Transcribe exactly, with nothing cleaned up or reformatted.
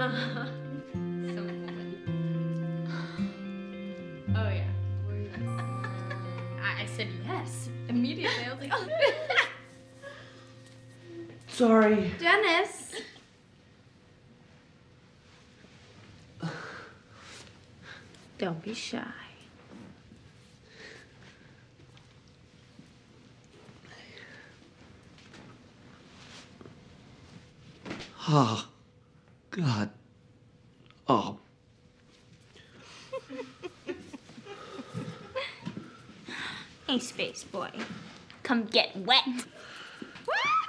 Uh-huh. So cool. Oh yeah. I, I said yes immediately. I was like, oh. Sorry. Dennis. Don't be shy. Oh, God. Oh. Hey, space boy. Come get wet.